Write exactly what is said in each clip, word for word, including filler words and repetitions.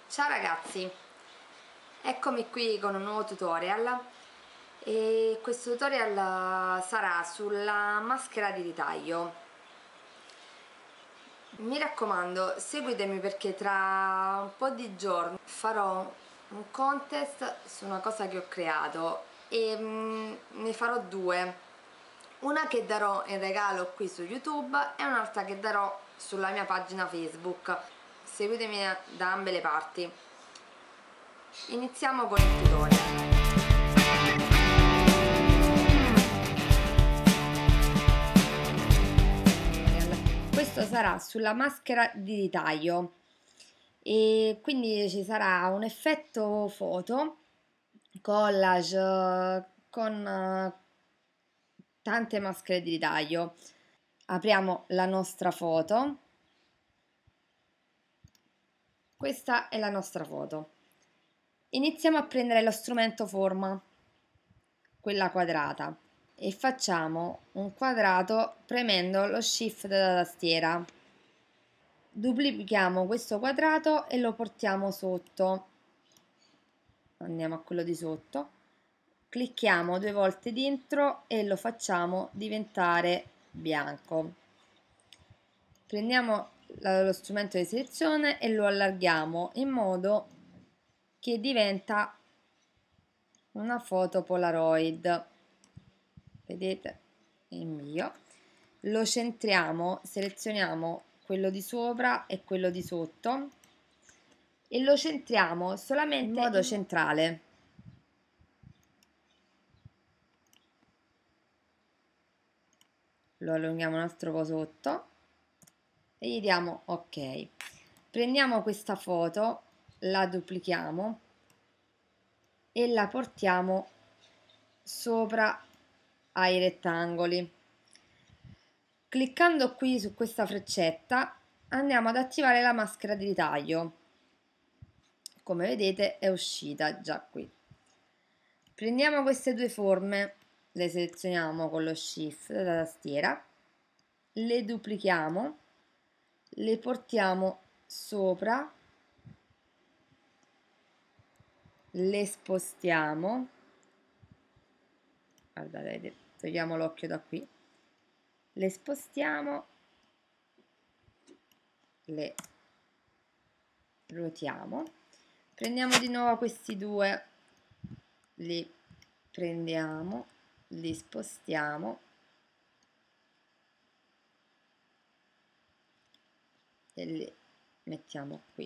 Ciao ragazzi, eccomi qui con un nuovo tutorial e questo tutorial sarà sulla maschera di ritaglio. Mi raccomando, seguitemi perché tra un po' di giorni farò un contest su una cosa che ho creato e mm, ne farò due, una che darò in regalo qui su YouTube e un'altra che darò sulla mia pagina Facebook. Seguitemi da ambe le parti. Iniziamo con il tutorial. Questo sarà sulla maschera di ritaglio e quindi ci sarà un effetto foto, collage con eh, tante maschere di ritaglio. Apriamo la nostra foto. Questa è la nostra foto. Iniziamo a prendere lo strumento forma, quella quadrata, e facciamo un quadrato premendo lo shift della tastiera. Duplichiamo questo quadrato e lo portiamo sotto. Andiamo a quello di sotto, clicchiamo due volte dentro e lo facciamo diventare bianco. Prendiamo lo strumento di selezione e lo allarghiamo in modo che diventa una foto Polaroid. Vedete il mio. Lo centriamo, selezioniamo quello di sopra e quello di sotto e lo centriamo solamente in modo centrale. Lo allunghiamo un altro po' sotto e gli diamo ok. Prendiamo questa foto, la duplichiamo e la portiamo sopra ai rettangoli. Cliccando qui su questa freccetta andiamo ad attivare la maschera di ritaglio. Come vedete è uscita già qui. Prendiamo queste due forme, le selezioniamo con lo shift della tastiera, le duplichiamo, le portiamo sopra, le spostiamo, guardate, togliamo l'occhio da qui, le spostiamo, le ruotiamo, prendiamo di nuovo questi due, li prendiamo, li spostiamo e li mettiamo qui.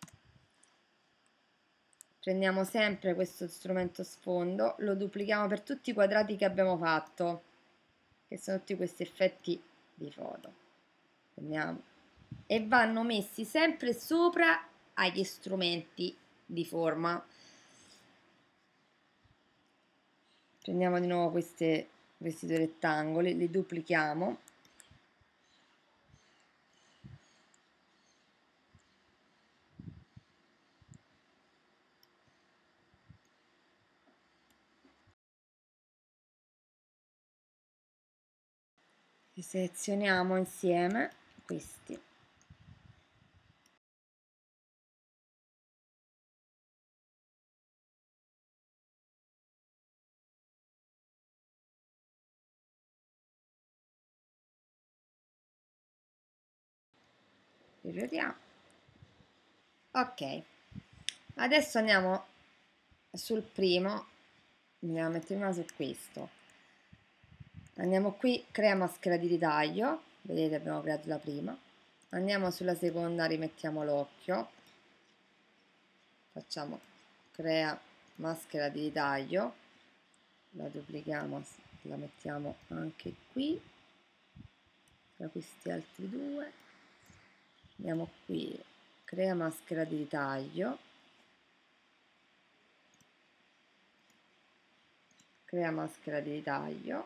Prendiamo sempre questo strumento sfondo, lo duplichiamo per tutti i quadrati che abbiamo fatto, che sono tutti questi effetti di foto. Prendiamo e vanno messi sempre sopra agli strumenti di forma. Prendiamo di nuovo queste, questi due rettangoli, li duplichiamo li selezioniamo insieme questi. Rivediamo. Ok, adesso andiamo sul primo, andiamo a mettere una su questo, andiamo qui, crea maschera di ritaglio, vedete abbiamo creato la prima, andiamo sulla seconda, rimettiamo l'occhio, facciamo crea maschera di ritaglio, la duplichiamo, la mettiamo anche qui tra questi altri due, andiamo qui, crea maschera di ritaglio, crea maschera di ritaglio,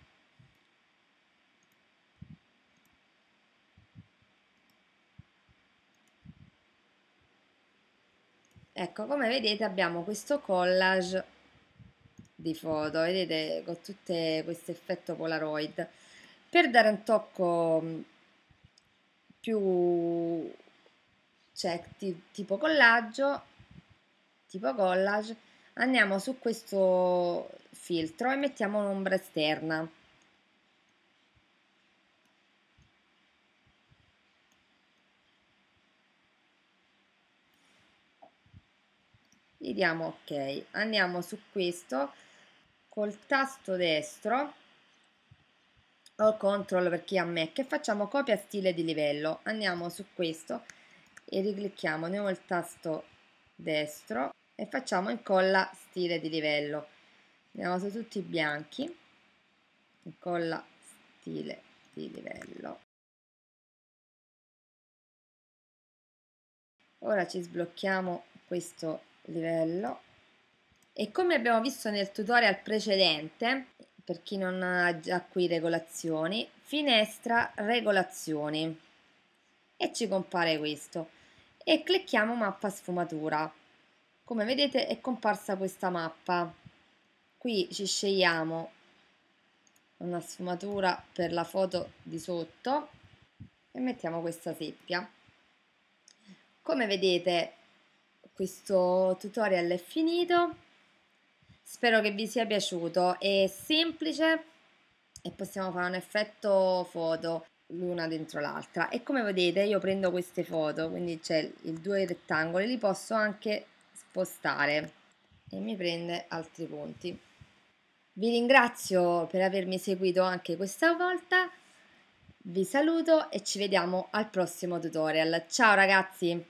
ecco, come vedete abbiamo questo collage di foto, vedete, con tutte questo effetto Polaroid. Per dare un tocco più check tipo collaggio, tipo collage, andiamo su questo filtro e mettiamo un'ombra esterna. Gli diamo ok, andiamo su questo col tasto destro o control per chi ha Mac e facciamo copia stile di livello. Andiamo su questo e riclicchiamo, andiamo il tasto destro e facciamo incolla stile di livello. Andiamo su tutti i bianchi, incolla stile di livello. Ora ci sblocchiamo questo livello e come abbiamo visto nel tutorial precedente, per chi non ha già qui regolazioni, finestra regolazioni e ci compare questo e clicchiamo mappa sfumatura. Come vedete è comparsa questa mappa, qui ci scegliamo una sfumatura per la foto di sotto e mettiamo questa seppia. Come vedete questo tutorial è finito, spero che vi sia piaciuto, è semplice e possiamo fare un effetto foto l'una dentro l'altra e come vedete io prendo queste foto, quindi c'è i due rettangoli, li posso anche spostare e mi prende altri punti. Vi ringrazio per avermi seguito anche questa volta, vi saluto e ci vediamo al prossimo tutorial. Ciao ragazzi!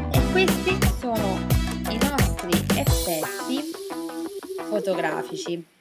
Questi sono i nostri effetti fotografici.